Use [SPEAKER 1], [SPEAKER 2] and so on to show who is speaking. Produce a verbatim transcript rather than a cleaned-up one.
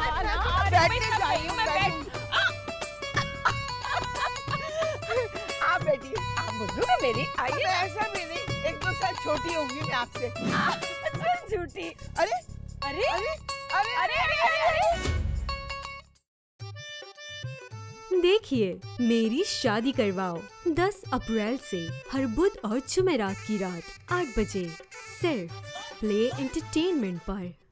[SPEAKER 1] बैठने चाहिए मैं बैठ। आप बैठिए। आप बुजुर्ग है मेरी, आइए। ऐसा भी नहीं, एक दो साल छोटी होंगी मैं आपसे। झूठी। अरे अरे अरे अरे अरे अरे अरे
[SPEAKER 2] देखिए मेरी शादी करवाओ दस अप्रैल से हर बुध और जुमेरात की रात आठ बजे सिर्फ प्ले एंटरटेनमेंट पर।